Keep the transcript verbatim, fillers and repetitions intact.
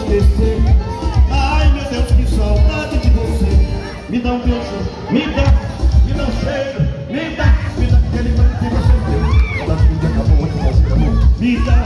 esquecer. Ai meu Deus, que saudade de você. Me dá um beijo, me dá, me dá um cheiro, me dá, me dá aquele banho que você deu. Quando a vida acabou, muito bom, me dá.